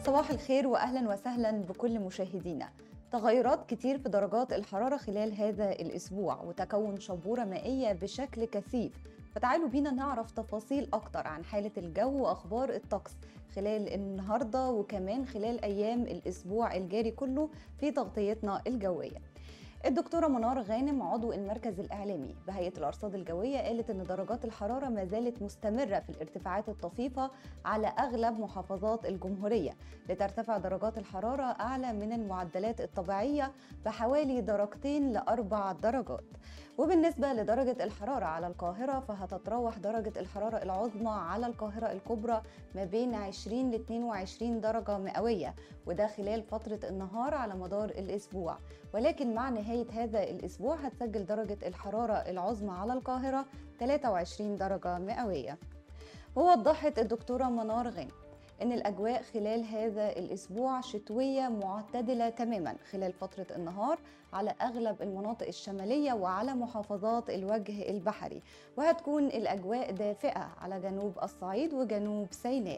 صباح الخير وأهلا وسهلا بكل مشاهدينا. تغيرات كتير في درجات الحرارة خلال هذا الأسبوع وتكون شبورة مائية بشكل كثيف، فتعالوا بينا نعرف تفاصيل أكتر عن حالة الجو وأخبار الطقس خلال النهاردة وكمان خلال أيام الأسبوع الجاري كله في تغطيتنا الجوية. الدكتورة منار غانم عضو المركز الإعلامي بهيئة الأرصاد الجوية قالت إن درجات الحرارة ما زالت مستمرة في الارتفاعات الطفيفة على أغلب محافظات الجمهورية، لترتفع درجات الحرارة أعلى من المعدلات الطبيعية بحوالي 2 ل4 درجات. وبالنسبة لدرجة الحرارة على القاهرة فهتتراوح درجة الحرارة العظمى على القاهرة الكبرى ما بين 20 ل 22 درجة مئوية، وده خلال فترة النهار على مدار الأسبوع. ولكن مع نهاية هذا الأسبوع هتسجل درجة الحرارة العظمى على القاهرة 23 درجة مئوية. ووضحت الدكتورة منار غانم إن الأجواء خلال هذا الأسبوع شتوية معتدلة تماما خلال فترة النهار على أغلب المناطق الشمالية وعلى محافظات الوجه البحري، وهتكون الأجواء دافئة على جنوب الصعيد وجنوب سيناء.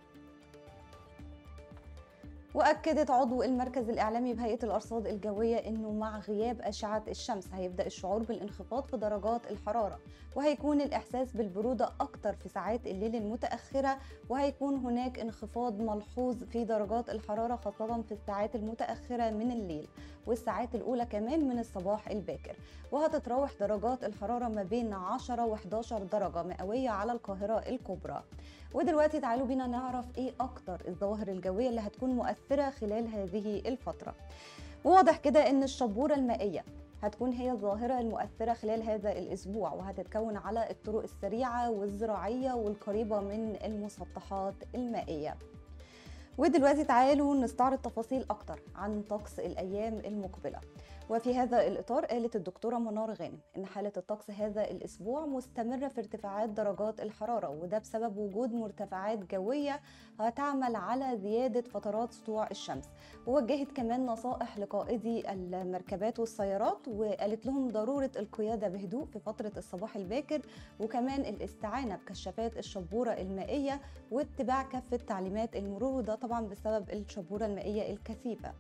وأكدت عضو المركز الإعلامي بهيئة الأرصاد الجوية إنه مع غياب أشعة الشمس هيبدأ الشعور بالانخفاض في درجات الحرارة، وهيكون الإحساس بالبرودة أكتر في ساعات الليل المتأخرة، وهيكون هناك انخفاض ملحوظ في درجات الحرارة خاصة في الساعات المتأخرة من الليل والساعات الأولى كمان من الصباح الباكر. وهتتراوح درجات الحرارة ما بين 10 و11 درجة مئوية على القاهرة الكبرى. ودلوقتي تعالوا بينا نعرف ايه اكتر الظواهر الجوية اللي هتكون مؤثرة خلال هذه الفترة. وواضح كده ان الشبورة المائية هتكون هي الظاهرة المؤثرة خلال هذا الأسبوع، وهتتكون على الطرق السريعة والزراعية والقريبة من المسطحات المائية. ودلوقتي تعالوا نستعرض تفاصيل أكتر عن طقس الأيام المقبلة. وفي هذا الإطار قالت الدكتورة منار غانم إن حالة الطقس هذا الأسبوع مستمرة في ارتفاعات درجات الحرارة، وده بسبب وجود مرتفعات جوية هتعمل على زيادة فترات سطوع الشمس. ووجهت كمان نصائح لقائدي المركبات والسيارات، وقالت لهم ضرورة القيادة بهدوء في فترة الصباح الباكر، وكمان الاستعانة بكشافات الشبورة المائية واتباع كافة تعليمات المرور، وده طبعا بسبب الشبورة المائية الكثيفة.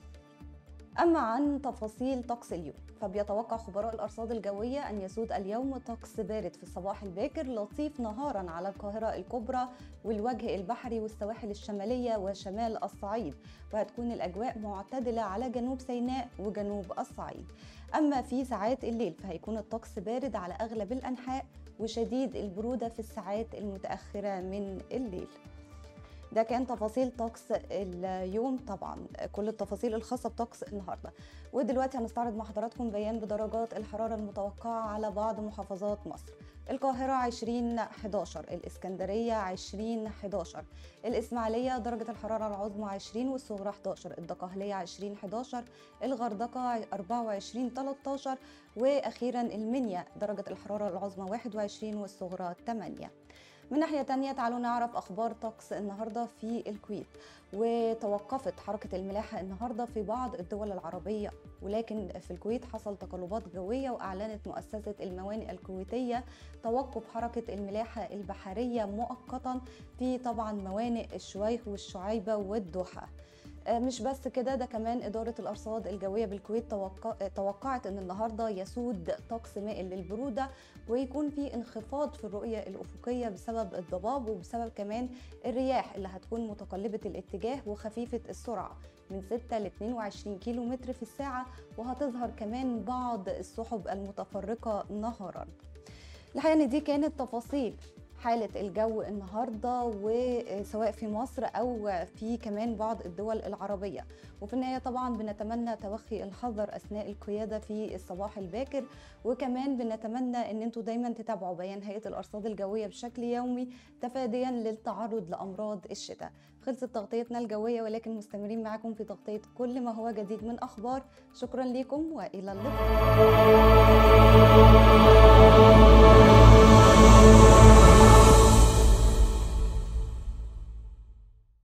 أما عن تفاصيل طقس اليوم فبيتوقع خبراء الأرصاد الجوية أن يسود اليوم طقس بارد في الصباح الباكر لطيف نهارا على القاهرة الكبرى والوجه البحري والسواحل الشمالية وشمال الصعيد، وهتكون الأجواء معتدلة على جنوب سيناء وجنوب الصعيد. أما في ساعات الليل فهيكون الطقس بارد على أغلب الأنحاء وشديد البرودة في الساعات المتأخرة من الليل. ده كان تفاصيل طقس اليوم، طبعا كل التفاصيل الخاصة بطقس النهاردة. ودلوقتي هنستعرض مع حضراتكم بيان بدرجات الحرارة المتوقعة على بعض محافظات مصر. القاهرة 20-11، الإسكندرية 20-11، الإسماعيلية درجة الحرارة العظمى 20 والصغرى 11، الدقهلية 20-11، الغردقة 24-13، وأخيرا المنيا درجة الحرارة العظمى 21 والصغرى 8. من ناحية تانية تعالوا نعرف أخبار طقس النهاردة في الكويت. وتوقفت حركة الملاحة النهاردة في بعض الدول العربية، ولكن في الكويت حصل تقلبات جوية، وأعلنت مؤسسة الموانئ الكويتية توقف حركة الملاحة البحرية مؤقتا في طبعا موانئ الشويخ والشعيبة والدوحة. مش بس كده، ده كمان إدارة الأرصاد الجوية بالكويت توقعت أن النهاردة يسود طقس مائل للبرودة، ويكون في انخفاض في الرؤية الأفقية بسبب الضباب وبسبب كمان الرياح اللي هتكون متقلبة الاتجاه وخفيفة السرعة من 6 ل 22 كيلو متر في الساعة، وهتظهر كمان بعض السحب المتفرقة نهارا. الحقيقة ان دي كانت تفاصيل حالة الجو النهاردة، وسواء في مصر أو في كمان بعض الدول العربية. وفي النهاية طبعا بنتمنى توخي الحذر أثناء القيادة في الصباح الباكر، وكمان بنتمنى أن انتوا دايما تتابعوا بيان هيئة الأرصاد الجوية بشكل يومي تفاديا للتعرض لأمراض الشتاء. خلصت تغطيتنا الجوية، ولكن مستمرين معاكم في تغطية كل ما هو جديد من أخبار. شكرا لكم وإلى اللقاء.